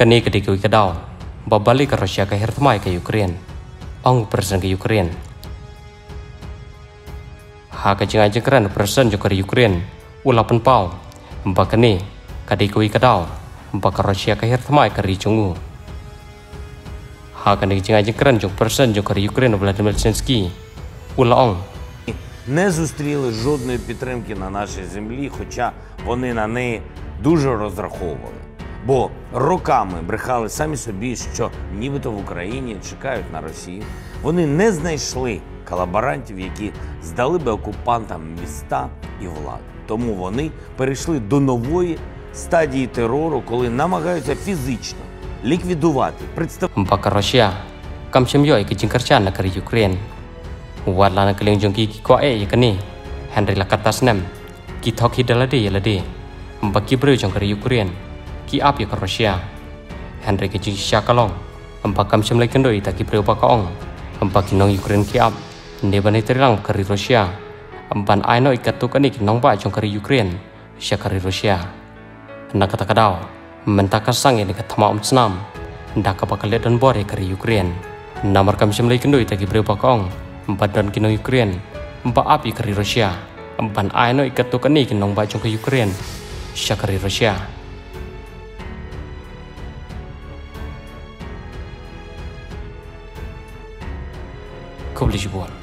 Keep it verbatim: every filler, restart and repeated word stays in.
Kani ketika ikadau, babali ke Rusia ke hertmai ke Ukraine, ong presiden ke Ukraine. Haka jinga jengkeran presiden juga ke Ukraine, ulapan pau, mbakani ketika ikadau, mbak ke Rusia ke hertmai ke Richungu. Haka jinga jengkeran juga presiden juga ke Ukraine Vladimir Zelensky, ulaong. Не зустріли жодної підтримки на нашій землі, хоча вони на неї дуже розраховували. Бо роками брехали самі собі, що нібито в Україні чекають на Росію. Вони не знайшли колаборантів, які здали би окупантам міста і владу. Тому вони перейшли до нової стадії терору, коли намагаються фізично ліквідувати представників. Mbak Rusia, kam semyoi ke jengkercan negeri Ukraine. Wadlana keling jongki ki ko e yakani Henry lakatas nem ki thok hidalade yalade mbak ki breu jong ke Ukraine ki ap ya ke Rusia Henry ke jing shakalong mbak kam semlai kendoi ta ki breu pa kaong mbak ki nong Ukraine ki ap ne bani terilang ke Rusia mban aino ikatu kani ki nong ba jong ke Ukraine sya ke Rusia nak kata kadau mentaka sang ini ke thama om snam ndak ka bakal dan bore ke Ukraine namar kam semlai kendoi ta ki breu pa kaong empat dan kino Ukraine, empat api keri Rusia, empat aino ikat tu kani kinong bacung ke Ukraine, syakari Rusia. Kau boleh jual.